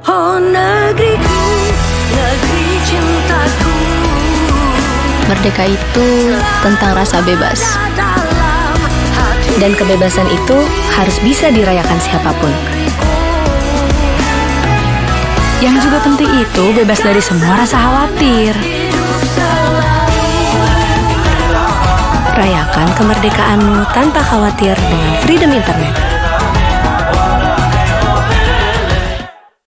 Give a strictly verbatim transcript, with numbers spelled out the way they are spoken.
Oh negeriku, negeri cintaku. Merdeka itu tentang rasa bebas. Dan kebebasan itu harus bisa dirayakan siapapun. Yang juga penting itu bebas dari semua rasa khawatir. Rayakan kemerdekaanmu tanpa khawatir dengan Freedom Internet.